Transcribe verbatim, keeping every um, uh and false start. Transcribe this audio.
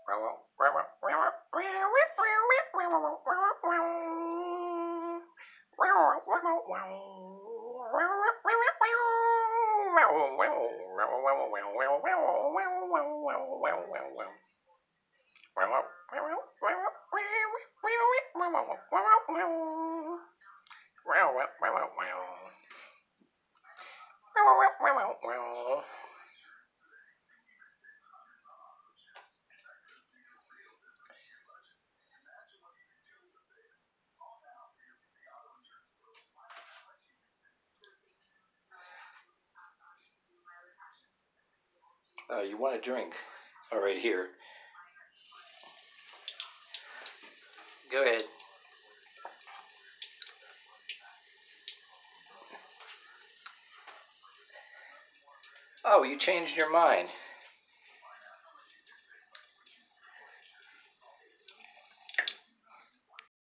Uh, you want a drink? All right, here. Go ahead. Oh, you changed your mind.